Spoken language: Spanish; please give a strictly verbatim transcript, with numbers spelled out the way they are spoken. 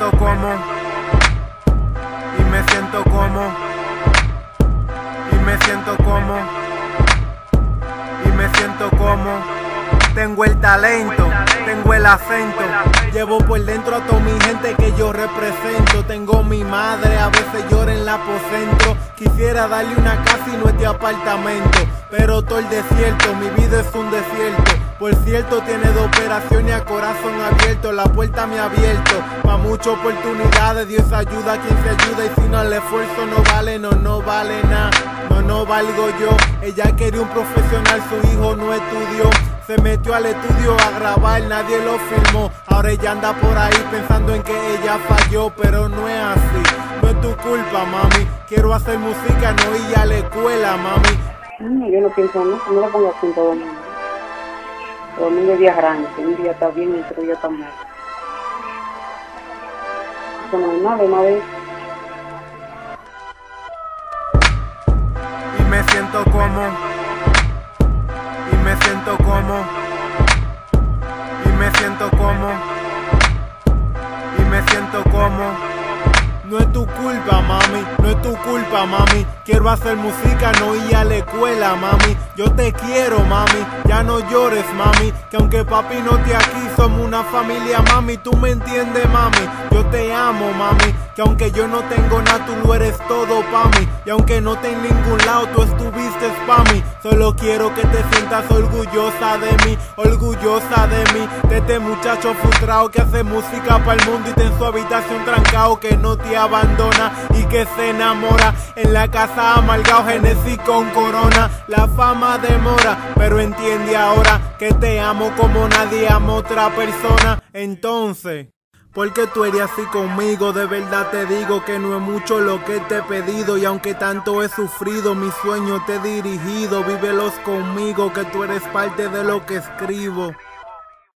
siento como, y me siento como, y me siento como, y me siento como. Tengo el talento, tengo el acento, llevo por dentro a toda mi gente que yo represento. Tengo mi madre, a veces llora en el aposento. Quisiera darle una casa y no este apartamento, pero todo el desierto, mi vida es un desierto. Por cierto, tiene dos operaciones a corazón abierto. La puerta me ha abierto pa' muchas oportunidades. Dios ayuda a quien se ayuda, y si no el esfuerzo no vale, no, no vale nada. No, no valgo yo. Ella quería un profesional, su hijo no estudió. Se metió al estudio a grabar, nadie lo filmó. Ahora ella anda por ahí pensando en que ella falló, pero no es así. No es tu culpa, mami. Quiero hacer música, no ir a la escuela, mami. No, yo no pienso, no, no lo pongo así en todo el mundo. Todo el mundo es día grande, un día está bien y otro día está mal. Eso no es nada, una vez. Y me siento como, y me siento como, y me siento como, y me siento como. No es tu culpa, mami, no es tu culpa, mami. Quiero hacer música, no ir a la escuela, mami. Yo te quiero, mami, ya no llores, mami. Que aunque papi no esté aquí, somos una familia, mami. Tú me entiendes, mami, yo te amo, mami. Que aunque yo no tengo nada, tú lo eres todo pa' mí. Y aunque no esté en ningún lado, tú estuviste pa' mí. Solo quiero que te sientas orgullosa de mí, orgullosa de mí. De este muchacho frustrado que hace música para el mundo y está en su habitación trancado, que no te abandona y que se enamora. En la casa amargado, Genesis con corona. La fama demora, pero entiende ahora que te amo como nadie ama a otra persona. Entonces, ¿por qué tú eres así conmigo? De verdad te digo que no es mucho lo que te he pedido. Y aunque tanto he sufrido, mis sueños te he dirigido. Vívelos conmigo, que tú eres parte de lo que escribo.